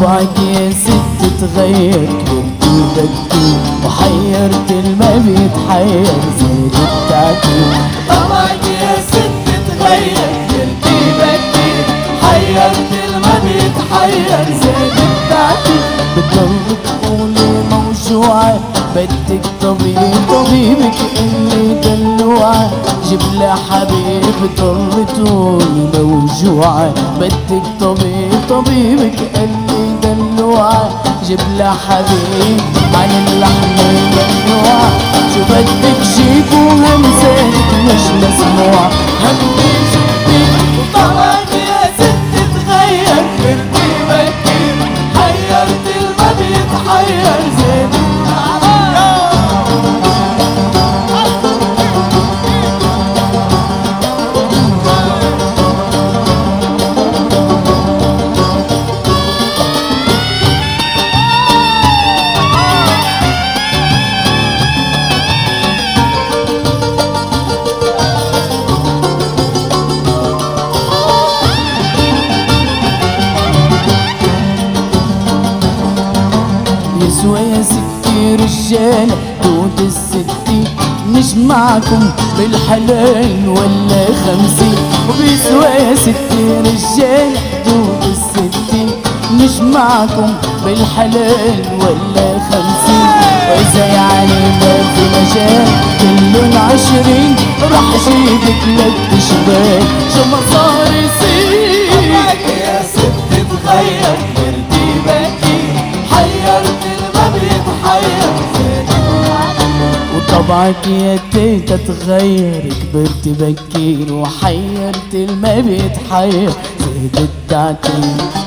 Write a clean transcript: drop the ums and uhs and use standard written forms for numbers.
طبعك يا ست تغير كبرتي بكي وحيرت الما بيتحير زاد التعكير. طبعك يا ست تغير كبرتي بكي حيرت الما بيتحير زاد التعكير. بتضل تقولي موجوعة بدك طبيبك اللي دلوعة جيب لها حبيب. بتضل تقولي موجوعة بدك طبيبك اللي دلوعة جيب لها حبيب عن اللحم الممنوع. شو بدك جيب وهمساتك مش مسموع همي جبتك. طبعك يا ست تغير كبرتي بكي حيرت الما بيتحير زاد يسوى يا ستي رجالة توت الستي مش معكم بالحلال ولا 50. وبيسوى يا ستي رجالة توت الستي مش معكم بالحلال ولا 50. وإذا يعني ما في مجال كلن 20 راح أجيبك لك تشبال شو ما صار يصير. طبعك يا ست تغير كبرتي بكي حيرت الما بيتحير زاد وطبعك يا تيتا تغير كبرت بكير وحيرت الما بيتحير زاد التعتير.